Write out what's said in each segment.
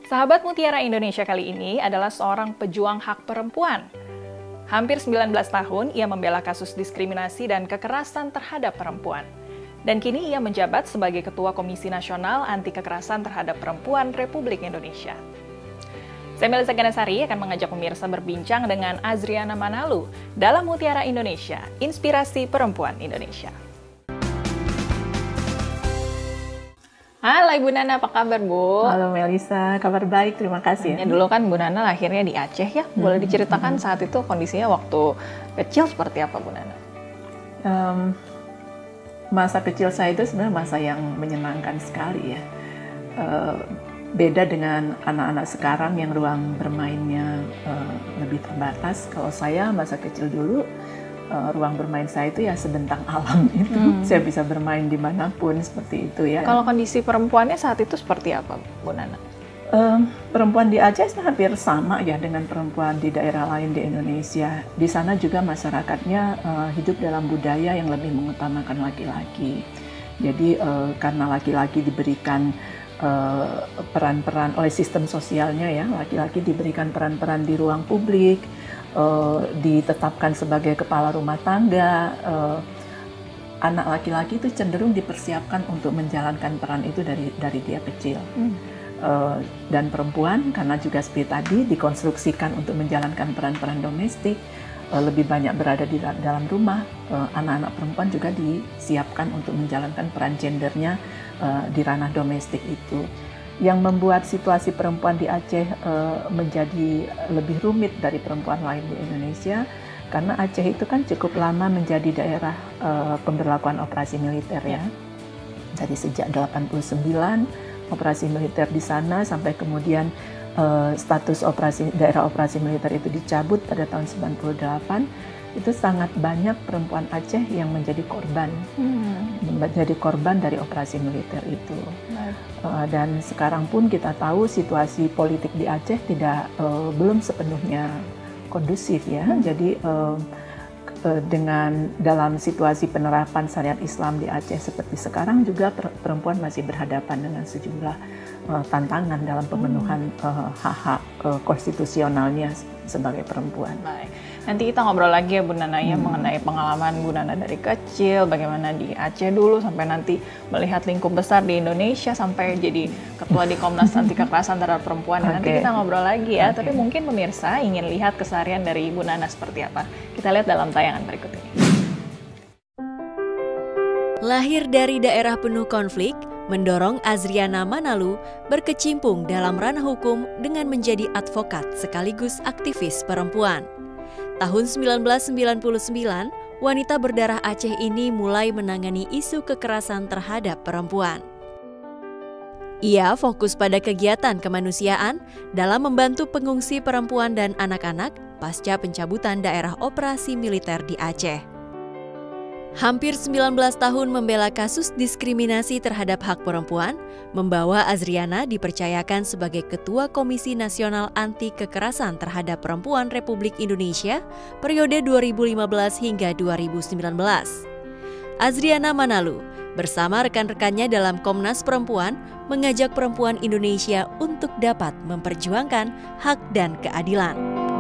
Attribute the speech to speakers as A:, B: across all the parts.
A: Sahabat Mutiara Indonesia kali ini adalah seorang pejuang hak perempuan. Hampir 19 tahun ia membela kasus diskriminasi dan kekerasan terhadap perempuan. Dan kini ia menjabat sebagai Ketua Komisi Nasional Anti Kekerasan Terhadap Perempuan Republik Indonesia. Saya Melisa Ganasari akan mengajak pemirsa berbincang dengan Azriana Manalu dalam Mutiara Indonesia, Inspirasi Perempuan Indonesia. Halo Ibu Nana, apa kabar Bu?
B: Halo Melisa, kabar baik, terima kasih.
A: Dulu kan Bu Nana lahirnya di Aceh ya, boleh diceritakan saat itu kondisinya waktu kecil seperti apa Bu Nana?
B: Masa kecil saya itu sebenarnya masa yang menyenangkan sekali ya. Beda dengan anak-anak sekarang yang ruang bermainnya lebih terbatas. Kalau saya masa kecil dulu, ruang bermain saya itu ya sebentang alam itu. Saya bisa bermain dimanapun seperti itu ya.
A: Kalau kondisi perempuannya saat itu seperti apa Bu Nana?
B: Perempuan di Aceh hampir sama ya dengan perempuan di daerah lain di Indonesia. Di sana juga masyarakatnya hidup dalam budaya yang lebih mengutamakan laki-laki. Jadi karena laki-laki diberikan peran-peran oleh sistem sosialnya ya, laki-laki diberikan peran-peran di ruang publik, ditetapkan sebagai kepala rumah tangga. Anak laki-laki itu cenderung dipersiapkan untuk menjalankan peran itu dari dia kecil. Dan perempuan karena juga seperti tadi dikonstruksikan untuk menjalankan peran-peran domestik, lebih banyak berada di dalam rumah. Anak-anak perempuan juga disiapkan untuk menjalankan peran gendernya di ranah domestik itu, yang membuat situasi perempuan di Aceh menjadi lebih rumit dari perempuan lain di Indonesia, karena Aceh itu kan cukup lama menjadi daerah pemberlakuan operasi militer ya. Dari sejak 89 operasi militer di sana sampai kemudian status daerah operasi militer itu dicabut pada tahun 98, itu sangat banyak perempuan Aceh yang menjadi korban, dari operasi militer itu. Dan sekarang pun kita tahu situasi politik di Aceh belum sepenuhnya kondusif ya. Jadi dengan dalam situasi penerapan syariat Islam di Aceh seperti sekarang juga perempuan masih berhadapan dengan sejumlah tantangan dalam pemenuhan hak-hak konstitusionalnya sebagai perempuan.
A: Baik. Nanti kita ngobrol lagi ya Bu Nana ya mengenai pengalaman Bu Nana dari kecil, bagaimana di Aceh dulu sampai nanti melihat lingkup besar di Indonesia sampai jadi ketua di Komnas Anti Kekerasan Terhadap Perempuan. Nanti kita ngobrol lagi ya, tapi mungkin pemirsa ingin lihat keseharian dari Bu Nana seperti apa. Kita lihat dalam tayangan berikut ini.
C: Lahir dari daerah penuh konflik, mendorong Azriana Manalu berkecimpung dalam ranah hukum dengan menjadi advokat sekaligus aktivis perempuan. Tahun 1999, wanita berdarah Aceh ini mulai menangani isu kekerasan terhadap perempuan. Ia fokus pada kegiatan kemanusiaan dalam membantu pengungsi perempuan dan anak-anak pasca pencabutan daerah operasi militer di Aceh. Hampir 19 tahun membela kasus diskriminasi terhadap hak perempuan, membawa Azriana dipercayakan sebagai Ketua Komisi Nasional Anti Kekerasan Terhadap Perempuan Republik Indonesia periode 2015 hingga 2019. Azriana Manalu bersama rekan-rekannya dalam Komnas Perempuan mengajak perempuan Indonesia untuk dapat memperjuangkan hak dan keadilan.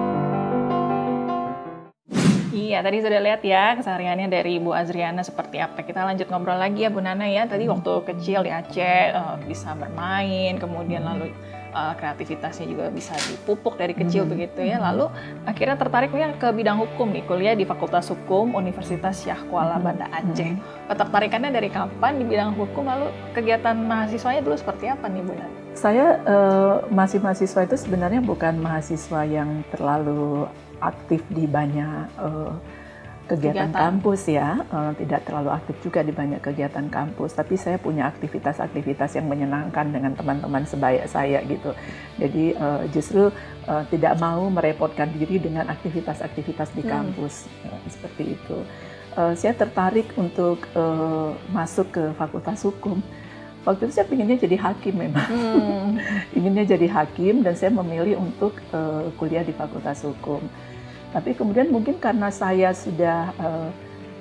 A: Iya, tadi sudah lihat ya kesehariannya dari Bu Azriana seperti apa. Kita lanjut ngobrol lagi ya Bu Nana ya. Tadi waktu kecil di Aceh bisa bermain, kemudian lalu kreativitasnya juga bisa dipupuk dari kecil begitu ya. Lalu akhirnya tertariknya ke bidang hukum nih, kuliah di Fakultas Hukum Universitas Syah Kuala Banda Aceh. Ketertarikannya dari kapan di bidang hukum, lalu kegiatan mahasiswanya dulu seperti apa nih Bu Nana?
B: Saya masih mahasiswa itu sebenarnya bukan mahasiswa yang terlalu aktif di banyak kegiatan kampus ya, tidak terlalu aktif juga di banyak kegiatan kampus, tapi saya punya aktivitas-aktivitas yang menyenangkan dengan teman-teman sebaya saya gitu. Jadi justru tidak mau merepotkan diri dengan aktivitas-aktivitas di kampus seperti itu. Saya tertarik untuk masuk ke Fakultas Hukum. Waktu itu saya pinginnya jadi hakim memang, inginnya jadi hakim dan saya memilih untuk kuliah di Fakultas Hukum. Tapi kemudian mungkin karena saya sudah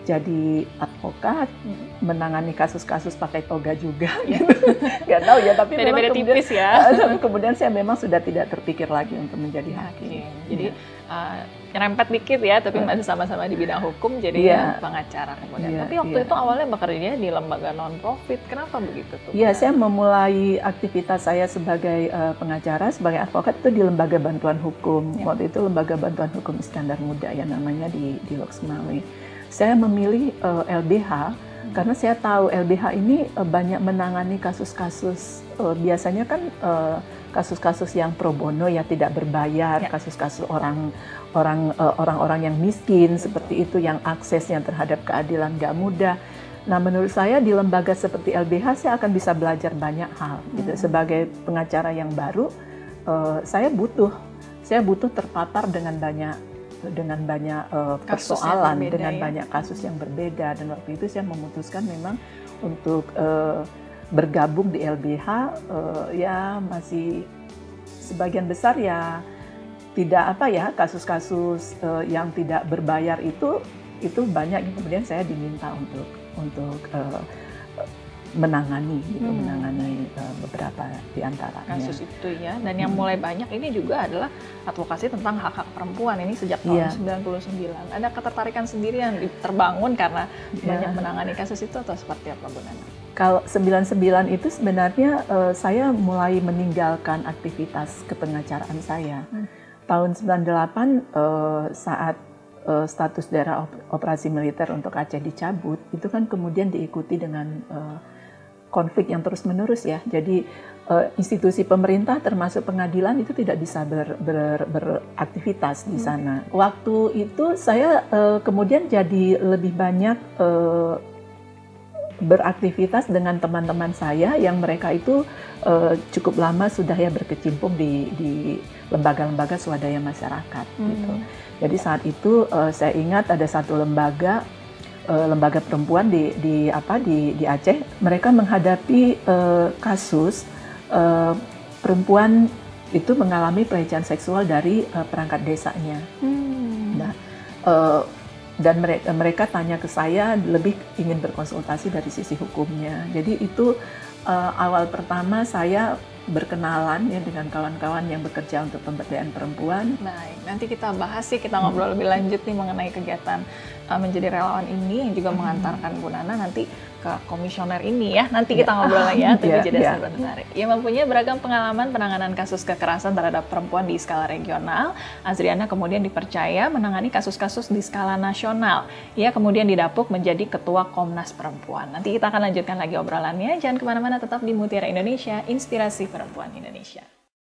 B: jadi advokat, menangani kasus-kasus pakai toga juga, gitu. Nggak tahu ya, tapi
A: beda-beda tipis ya.
B: Tapi kemudian saya memang sudah tidak terpikir lagi untuk menjadi hakim.
A: Jadi nyerempet dikit ya, tapi masih sama-sama di bidang hukum, jadi pengacara kemudian. Tapi waktu itu awalnya bekerja di lembaga non-profit, kenapa begitu tuh?
B: Iya, saya memulai aktivitas saya sebagai pengacara, sebagai advokat itu di lembaga bantuan hukum. Waktu itu lembaga bantuan hukum Iskandar Muda ya namanya di Loksmawe. Saya memilih LBH karena saya tahu LBH ini banyak menangani kasus-kasus biasanya kan kasus-kasus yang pro bono ya, tidak berbayar, kasus-kasus orang-orang yang miskin seperti itu, yang aksesnya terhadap keadilan nggak mudah. Nah, menurut saya di lembaga seperti LBH saya akan bisa belajar banyak hal. Gitu. Sebagai pengacara yang baru, saya butuh terpapar dengan banyak persoalan, dengan banyak kasus yang berbeda, dan waktu itu saya memutuskan memang untuk bergabung di LBH. Ya masih sebagian besar ya tidak kasus-kasus yang tidak berbayar itu banyak, kemudian saya diminta untuk menangani beberapa di antaranya
A: kasus itu ya. Dan yang mulai banyak ini juga adalah advokasi tentang hak-hak perempuan ini sejak tahun 99. Ada ketertarikan sendiri yang terbangun karena banyak menangani kasus itu, atau seperti apa Bu Nana?
B: Kalau 99 itu sebenarnya saya mulai meninggalkan aktivitas kepengacaraan saya. Tahun 98 saat status daerah operasi militer untuk Aceh dicabut, itu kan kemudian diikuti dengan konflik yang terus-menerus ya. Jadi institusi pemerintah termasuk pengadilan itu tidak bisa beraktivitas di sana. Waktu itu saya kemudian jadi lebih banyak beraktivitas dengan teman-teman saya yang mereka itu cukup lama sudah ya berkecimpung di lembaga-lembaga swadaya masyarakat gitu. Jadi saat itu saya ingat ada satu lembaga perempuan di Aceh, mereka menghadapi kasus perempuan itu mengalami pelecehan seksual dari perangkat desanya. Nah, dan mereka tanya ke saya, lebih ingin berkonsultasi dari sisi hukumnya. Jadi itu awal pertama saya berkenalan ya dengan kawan-kawan yang bekerja untuk pemberdayaan perempuan.
A: Baik, nanti kita bahas sih, kita ngobrol lebih lanjut nih mengenai kegiatan menjadi relawan ini yang juga mengantarkan Bu Nana nanti ke komisioner ini ya. Nanti kita ngobrol lagi ya, tapi jeda sebentar. Ia mempunyai beragam pengalaman penanganan kasus kekerasan terhadap perempuan di skala regional. Azriana kemudian dipercaya menangani kasus-kasus di skala nasional. Ia kemudian didapuk menjadi Ketua Komnas Perempuan. Nanti kita akan lanjutkan lagi obrolannya. Jangan kemana-mana, tetap di Mutiara Indonesia, Inspirasi Perempuan Indonesia.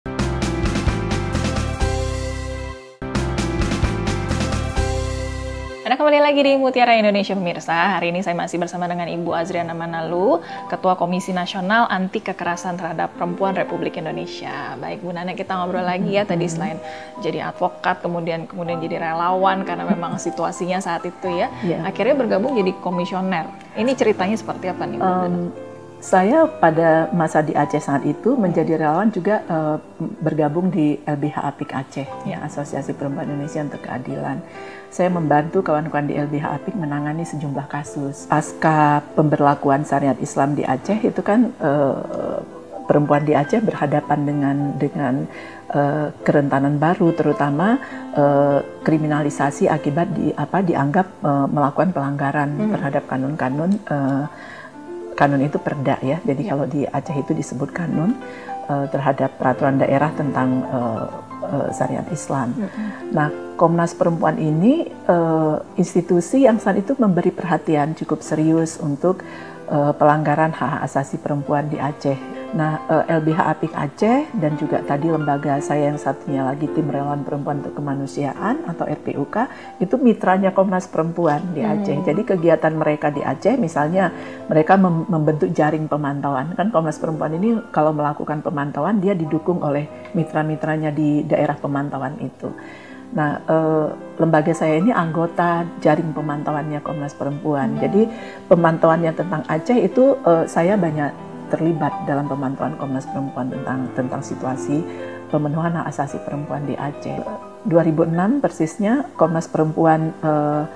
A: Anda kembali lagi di Mutiara Indonesia pemirsa. Hari ini saya masih bersama dengan Ibu Azriana Manalu, Ketua Komisi Nasional Anti Kekerasan Terhadap Perempuan Republik Indonesia. Baik Bu Nana, kita ngobrol lagi ya, tadi selain jadi advokat kemudian jadi relawan karena memang situasinya saat itu ya. Akhirnya bergabung jadi komisioner. Ini ceritanya seperti apa nih Bu Nana?
B: Saya pada masa di Aceh saat itu menjadi relawan juga bergabung di LBH Apik Aceh, ya, Asosiasi Perempuan Indonesia untuk Keadilan. Saya membantu kawan-kawan di LBH Apik menangani sejumlah kasus. Pasca pemberlakuan syariat Islam di Aceh itu kan perempuan di Aceh berhadapan dengan kerentanan baru, terutama kriminalisasi akibat dianggap melakukan pelanggaran terhadap kanun-kanun. Kanun itu perda ya, jadi kalau di Aceh itu disebut kanun terhadap peraturan daerah tentang syariat Islam. Nah, Komnas Perempuan ini institusi yang saat itu memberi perhatian cukup serius untuk pelanggaran hak asasi perempuan di Aceh. Nah, LBH Apik Aceh dan juga tadi lembaga saya yang satunya lagi, Tim Relawan Perempuan untuk Kemanusiaan atau RPUK, itu mitranya Komnas Perempuan di Aceh. Jadi kegiatan mereka di Aceh, misalnya mereka membentuk jaring pemantauan. Kan Komnas Perempuan ini kalau melakukan pemantauan, dia didukung oleh mitra-mitranya di daerah pemantauan itu. Nah, lembaga saya ini anggota jaring pemantauannya Komnas Perempuan. Jadi pemantauannya tentang Aceh itu saya banyak terlibat dalam pemantauan Komnas Perempuan tentang situasi pemenuhan hak asasi perempuan di Aceh. 2006 persisnya Komnas Perempuan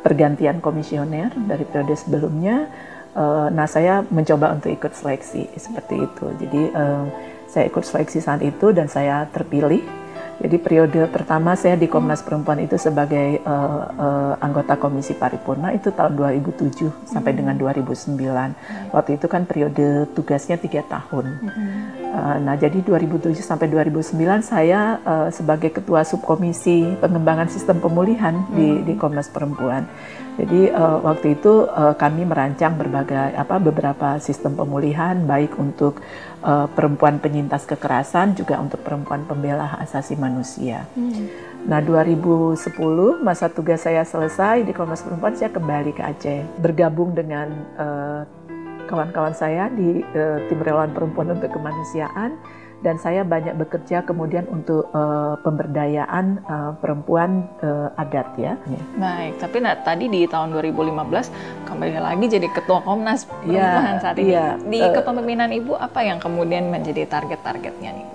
B: pergantian komisioner dari periode sebelumnya. Nah, saya mencoba untuk ikut seleksi seperti itu. Jadi saya ikut seleksi saat itu dan saya terpilih. Jadi periode pertama saya di Komnas Perempuan itu sebagai anggota Komisi Paripurna itu tahun 2007 sampai dengan 2009. Waktu itu kan periode tugasnya 3 tahun. Nah, jadi 2007 sampai 2009 saya sebagai ketua subkomisi pengembangan sistem pemulihan di Komnas Perempuan. Jadi waktu itu kami merancang beberapa sistem pemulihan, baik untuk perempuan penyintas kekerasan, juga untuk perempuan pembela hak asasi manusia. Nah, 2010 masa tugas saya selesai di Komnas Perempuan, saya kembali ke Aceh, bergabung dengan kawan-kawan saya di tim relawan perempuan untuk kemanusiaan, dan saya banyak bekerja kemudian untuk pemberdayaan perempuan adat ya.
A: Baik, tapi tadi di tahun 2015 kembali lagi jadi ketua Komnas Perempuan saat ini. Di kepemimpinan Ibu apa yang kemudian menjadi target-targetnya nih?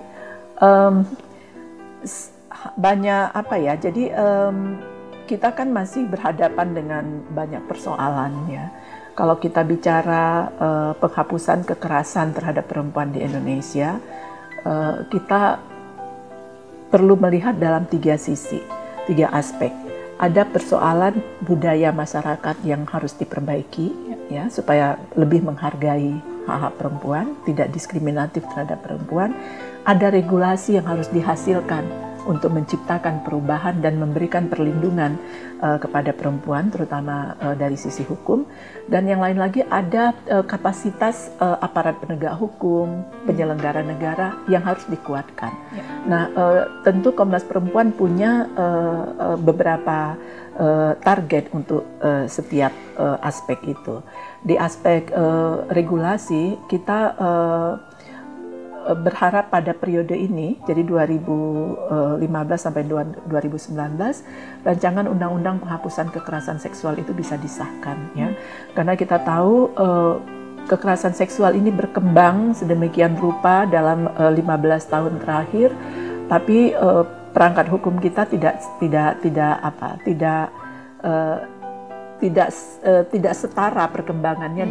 B: Banyak jadi kita kan masih berhadapan dengan banyak persoalan ya. Kalau kita bicara penghapusan kekerasan terhadap perempuan di Indonesia, kita perlu melihat dalam 3 sisi, 3 aspek. Ada persoalan budaya masyarakat yang harus diperbaiki, ya, supaya lebih menghargai hak-hak perempuan, tidak diskriminatif terhadap perempuan. Ada regulasi yang harus dihasilkan untuk menciptakan perubahan dan memberikan perlindungan kepada perempuan, terutama dari sisi hukum. Dan yang lain lagi ada kapasitas aparat penegak hukum, penyelenggara negara yang harus dikuatkan. Nah, tentu Komnas Perempuan punya beberapa target untuk setiap aspek itu. Di aspek regulasi, kita berharap pada periode ini, jadi 2015 sampai 2019, rancangan undang-undang penghapusan kekerasan seksual itu bisa disahkan, ya. Karena kita tahu kekerasan seksual ini berkembang sedemikian rupa dalam 15 tahun terakhir, tapi perangkat hukum kita tidak setara perkembangannya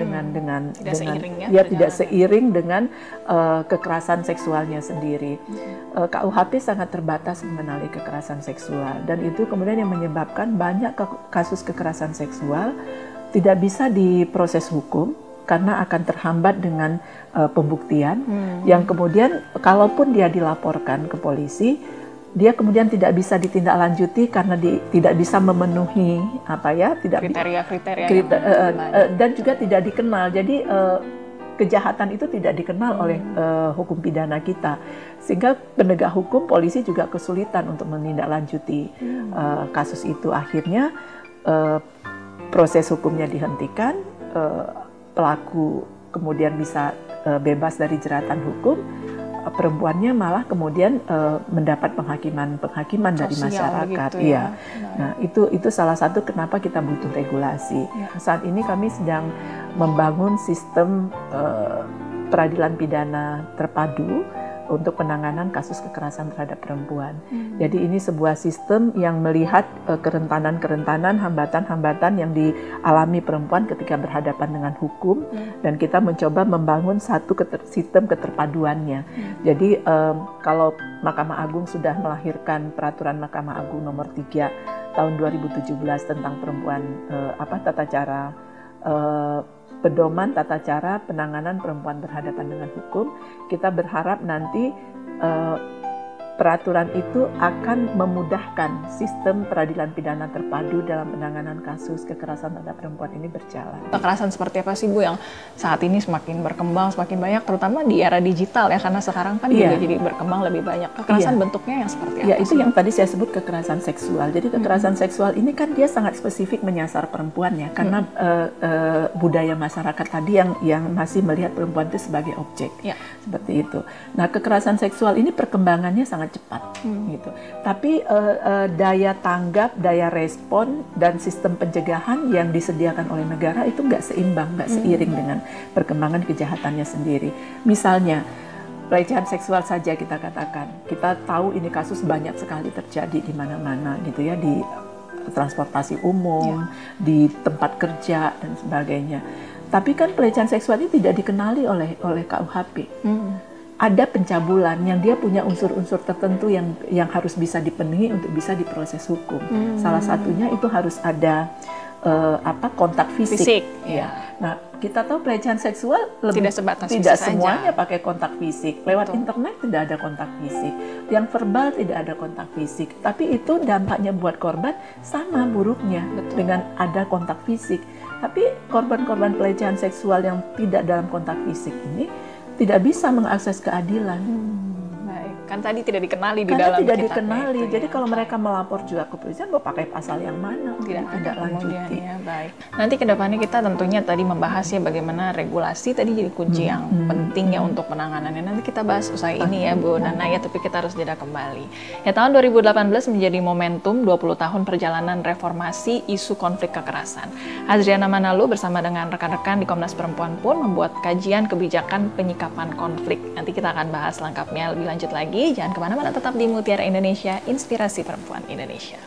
B: tidak seiring dengan kekerasan seksualnya sendiri. KUHP sangat terbatas mengenai kekerasan seksual, dan itu kemudian yang menyebabkan banyak kasus kekerasan seksual tidak bisa diproses hukum karena akan terhambat dengan pembuktian, yang kemudian kalaupun dia dilaporkan ke polisi, dia kemudian tidak bisa ditindaklanjuti karena tidak bisa memenuhi
A: kriteria
B: dan juga tidak dikenal. Jadi kejahatan itu tidak dikenal oleh hukum pidana kita, sehingga penegak hukum, polisi juga kesulitan untuk menindaklanjuti kasus itu. Akhirnya proses hukumnya dihentikan, pelaku kemudian bisa bebas dari jeratan hukum. Perempuannya malah kemudian mendapat penghakiman dari masyarakat.
A: Begitu, ya.
B: Nah, itu salah satu kenapa kita butuh regulasi. Saat ini kami sedang membangun sistem peradilan pidana terpadu untuk penanganan kasus kekerasan terhadap perempuan. Jadi ini sebuah sistem yang melihat kerentanan-kerentanan, hambatan-hambatan yang dialami perempuan ketika berhadapan dengan hukum, dan kita mencoba membangun satu sistem keterpaduannya. Jadi kalau Mahkamah Agung sudah melahirkan peraturan Mahkamah Agung nomor 3 tahun 2017 tentang perempuan, tata cara pedoman tata cara penanganan perempuan berhadapan dengan hukum, kita berharap nanti peraturan itu akan memudahkan sistem peradilan pidana terpadu dalam penanganan kasus kekerasan terhadap perempuan ini berjalan.
A: Kekerasan seperti apa sih Bu yang saat ini semakin berkembang, semakin banyak, terutama di era digital ya, karena sekarang kan juga jadi berkembang lebih banyak. Kekerasan bentuknya yang seperti apa?
B: Ya, itu yang tadi saya sebut kekerasan seksual. Jadi kekerasan seksual ini kan dia sangat spesifik menyasar perempuan ya, karena budaya masyarakat tadi yang masih melihat perempuan itu sebagai objek, seperti itu. Nah, kekerasan seksual ini perkembangannya sangat cepat, gitu. Tapi daya tanggap, daya respon, dan sistem pencegahan yang disediakan oleh negara itu nggak seimbang, nggak seiring dengan perkembangan kejahatannya sendiri. Misalnya, pelecehan seksual saja kita katakan, kita tahu ini kasus banyak sekali terjadi di mana-mana, gitu ya, di transportasi umum, di tempat kerja dan sebagainya. Tapi kan pelecehan seksual ini tidak dikenali oleh KUHP. Ada pencabulan yang dia punya unsur-unsur tertentu yang harus bisa dipenuhi untuk bisa diproses hukum. Salah satunya itu harus ada kontak fisik. Ya. Nah, kita tahu pelecehan seksual tidak semuanya pakai kontak fisik. Lewat internet tidak ada kontak fisik. Yang verbal tidak ada kontak fisik. Tapi itu dampaknya buat korban sama buruknya dengan ada kontak fisik. Tapi korban-korban pelecehan seksual yang tidak dalam kontak fisik ini tidak bisa mengakses keadilan.
A: Kan tadi tidak dikenali di
B: dalam
A: tidak
B: dikenali. Jadi kalau mereka melapor juga ke polisi, mau pakai pasal yang mana? Tidak lanjuti.
A: Ya, baik. Nanti kedepannya kita tentunya tadi membahas ya bagaimana regulasi tadi jadi kunci yang penting ya untuk penanganannya. Nanti kita bahas usai ini ya Bu Nana ya, tapi kita harus jeda kembali. Ya, tahun 2018 menjadi momentum 20 tahun perjalanan reformasi isu konflik kekerasan. Azriana Manalu bersama dengan rekan-rekan di Komnas Perempuan pun membuat kajian kebijakan penyikapan konflik. Nanti kita akan bahas lengkapnya lebih lanjut lagi. Jangan kemana-mana, tetap di Mutiara Indonesia, Inspirasi Perempuan Indonesia.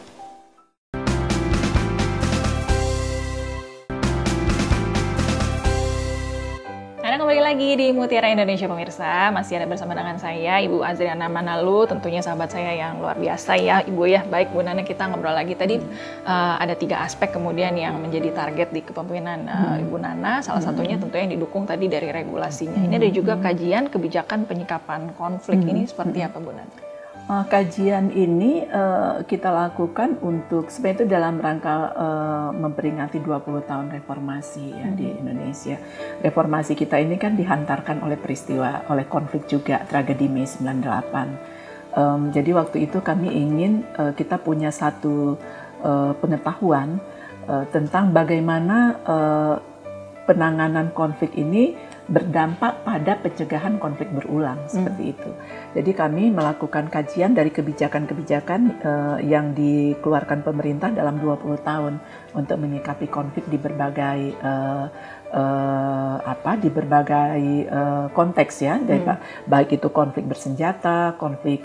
A: Anda kembali lagi di Mutiara Indonesia pemirsa, masih ada bersama dengan saya Ibu Azriana Manalu, tentunya sahabat saya yang luar biasa ya Ibu ya. Baik Bu Nana, kita ngobrol lagi tadi ada 3 aspek kemudian yang menjadi target di kepemimpinan Ibu Nana, salah satunya tentunya yang didukung tadi dari regulasinya. Ini ada juga kajian kebijakan penyikapan konflik, ini seperti apa Bu Nana?
B: Kajian ini kita lakukan untuk sebenarnya itu dalam rangka memperingati 20 tahun reformasi ya di Indonesia. Reformasi kita ini kan dihantarkan oleh oleh konflik juga, tragedi Mei 98. Jadi waktu itu kami ingin kita punya satu pengetahuan tentang bagaimana penanganan konflik ini berdampak pada pencegahan konflik berulang seperti itu. Jadi kami melakukan kajian dari kebijakan-kebijakan yang dikeluarkan pemerintah dalam 20 tahun untuk menyikapi konflik di berbagai konteks ya, baik itu konflik bersenjata, konflik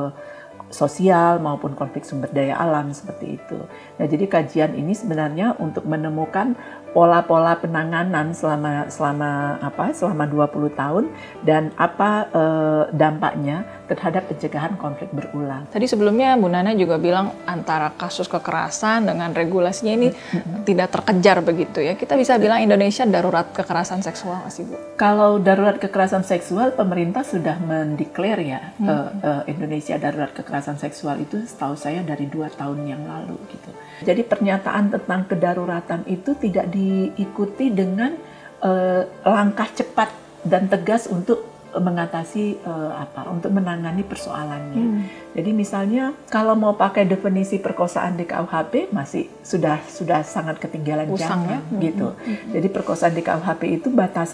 B: sosial maupun konflik sumber daya alam seperti itu. Nah, jadi kajian ini sebenarnya untuk menemukan pola-pola penanganan selama 20 tahun dan apa dampaknya terhadap pencegahan konflik berulang.
A: Tadi sebelumnya Bu Nana juga bilang antara kasus kekerasan dengan regulasinya ini tidak terkejar begitu ya. Kita bisa bilang Indonesia darurat kekerasan seksual nggak sih Bu?
B: Kalau darurat kekerasan seksual, pemerintah sudah mendeklar ya Indonesia darurat kekerasan seksual itu setahu saya dari 2 tahun yang lalu gitu. Jadi pernyataan tentang kedaruratan itu tidak diikuti dengan langkah cepat dan tegas untuk mengatasi untuk menangani persoalannya. Jadi misalnya kalau mau pakai definisi perkosaan di KUHP masih sudah sangat ketinggalan zaman gitu. Jadi perkosaan di KUHP itu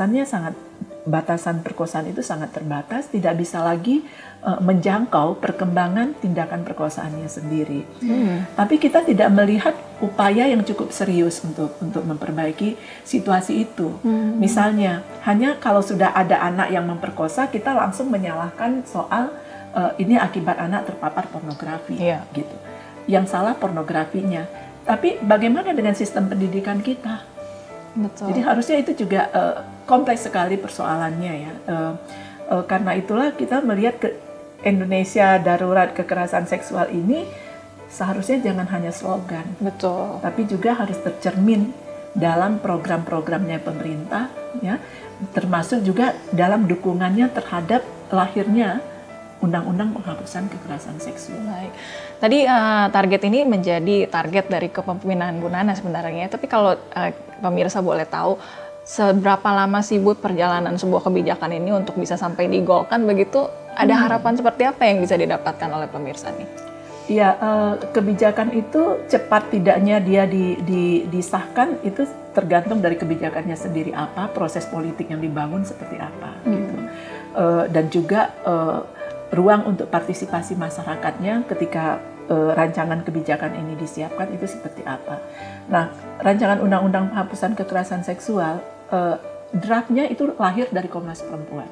B: batasan perkosaan itu sangat terbatas, tidak bisa lagi menjangkau perkembangan tindakan perkosaannya sendiri. Tapi kita tidak melihat upaya yang cukup serius untuk memperbaiki situasi itu. Misalnya, hanya kalau sudah ada anak yang memperkosa, kita langsung menyalahkan soal ini akibat anak terpapar pornografi, gitu. Yang salah pornografinya. Tapi bagaimana dengan sistem pendidikan kita?
A: Betul.
B: Jadi harusnya itu juga kompleks sekali persoalannya ya. Karena itulah kita melihat Indonesia darurat kekerasan seksual ini seharusnya jangan hanya slogan.
A: Betul.
B: Tapi juga harus tercermin dalam program-programnya pemerintah ya, termasuk juga dalam dukungannya terhadap lahirnya Undang-Undang Penghapusan Kekerasan Seksual.
A: Baik. Tadi target ini menjadi target dari kepemimpinan Bu Nana sebenarnya. Tapi kalau pemirsa boleh tahu, seberapa lama sih Bu perjalanan sebuah kebijakan ini untuk bisa sampai digolkan begitu? Ada harapan seperti apa yang bisa didapatkan oleh pemirsa nih?
B: Iya, kebijakan itu cepat tidaknya dia disahkan itu tergantung dari kebijakannya sendiri apa, proses politik yang dibangun seperti apa, gitu. Dan juga ruang untuk partisipasi masyarakatnya ketika rancangan kebijakan ini disiapkan itu seperti apa. Nah, rancangan Undang-Undang Penghapusan Kekerasan Seksual, draftnya itu lahir dari Komnas Perempuan.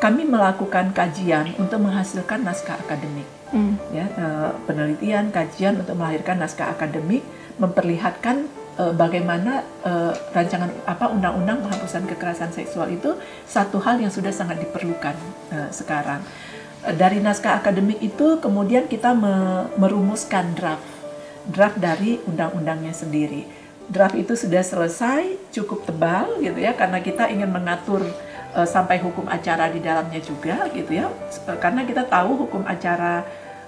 B: kami melakukan kajian untuk menghasilkan naskah akademik. Ya, penelitian, kajian untuk melahirkan naskah akademik, memperlihatkan bagaimana rancangan undang-undang penghapusan kekerasan seksual itu satu hal yang sudah sangat diperlukan sekarang. Dari naskah akademik itu kemudian kita merumuskan draft dari undang-undangnya sendiri. Draft itu sudah selesai, cukup tebal gitu ya, karena kita ingin mengatur sampai hukum acara di dalamnya juga gitu ya, karena kita tahu hukum acara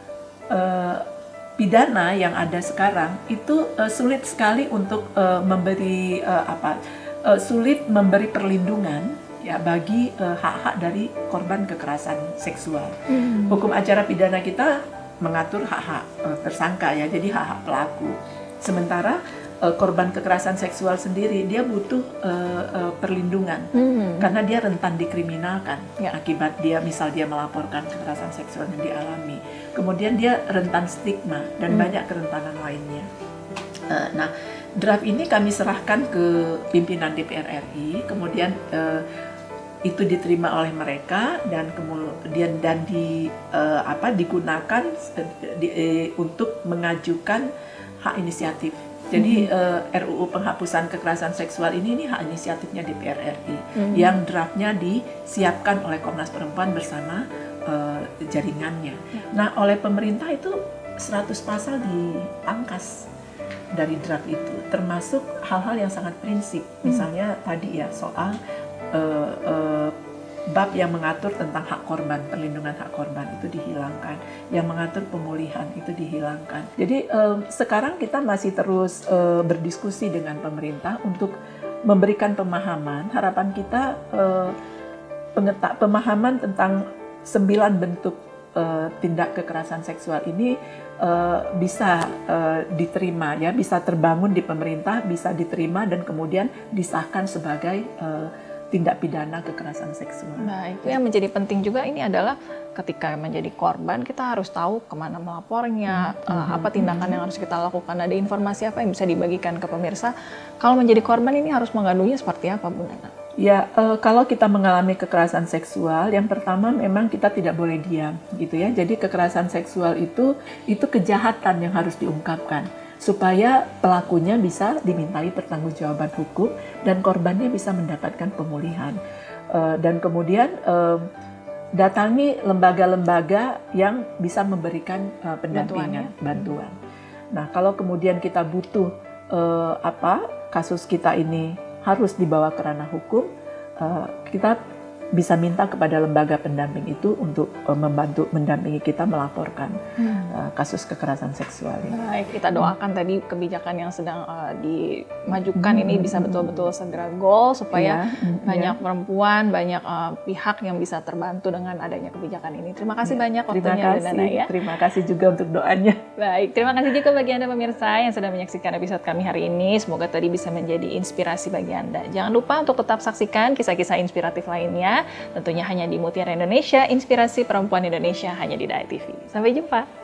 B: pidana yang ada sekarang itu sulit sekali untuk sulit memberi perlindungan ya bagi hak-hak dari korban kekerasan seksual. Hukum acara pidana kita mengatur hak-hak tersangka ya, jadi hak-hak pelaku. Sementara korban kekerasan seksual sendiri dia butuh perlindungan karena dia rentan dikriminalkan akibat dia melaporkan kekerasan seksual yang dialami. Kemudian dia rentan stigma dan banyak kerentanan lainnya. Nah, draft ini kami serahkan ke pimpinan DPR RI, kemudian itu diterima oleh mereka dan kemudian digunakan untuk mengajukan hak inisiatif. Jadi RUU penghapusan kekerasan seksual ini hak inisiatifnya DPR RI yang draftnya disiapkan oleh Komnas Perempuan bersama jaringannya. Nah, oleh pemerintah itu 100 pasal diangkas dari draft itu, termasuk hal-hal yang sangat prinsip. Misalnya tadi ya soal bab yang mengatur tentang hak korban, perlindungan hak korban itu dihilangkan, yang mengatur pemulihan itu dihilangkan. Jadi sekarang kita masih terus berdiskusi dengan pemerintah untuk memberikan pemahaman. Harapan kita pemahaman tentang 9 bentuk tindak kekerasan seksual ini bisa diterima ya, bisa terbangun di pemerintah, bisa diterima dan kemudian disahkan sebagai tindak pidana kekerasan seksual.
A: Nah, itu yang menjadi penting juga ini adalah ketika menjadi korban kita harus tahu kemana melapornya, apa tindakan yang harus kita lakukan, ada informasi apa yang bisa dibagikan ke pemirsa. Kalau menjadi korban ini harus mengadunya seperti apa, Bu Nana?
B: Ya, kalau kita mengalami kekerasan seksual, yang pertama memang kita tidak boleh diam, gitu ya. Jadi kekerasan seksual itu kejahatan yang harus diungkapkan, supaya pelakunya bisa dimintai pertanggungjawaban hukum dan korbannya bisa mendapatkan pemulihan. Dan kemudian datangi lembaga-lembaga yang bisa memberikan pendampingan, bantuan. Nah, kalau kemudian kita butuh kasus kita ini harus dibawa ke ranah hukum, kita bisa minta kepada lembaga pendamping itu untuk membantu mendampingi kita melaporkan kasus kekerasan seksual ini.
A: Baik, kita doakan tadi kebijakan yang sedang dimajukan ini bisa betul-betul segera goal supaya banyak perempuan, banyak pihak yang bisa terbantu dengan adanya kebijakan ini. Terima kasih banyak waktunya, Bu Nana ya.
B: Terima kasih juga untuk doanya.
A: Baik, terima kasih juga bagi Anda pemirsa yang sudah menyaksikan episode kami hari ini. Semoga tadi bisa menjadi inspirasi bagi Anda. Jangan lupa untuk tetap saksikan kisah-kisah inspiratif lainnya, tentunya hanya di Mutiara Indonesia, Inspirasi Perempuan Indonesia hanya di Daya TV. Sampai jumpa.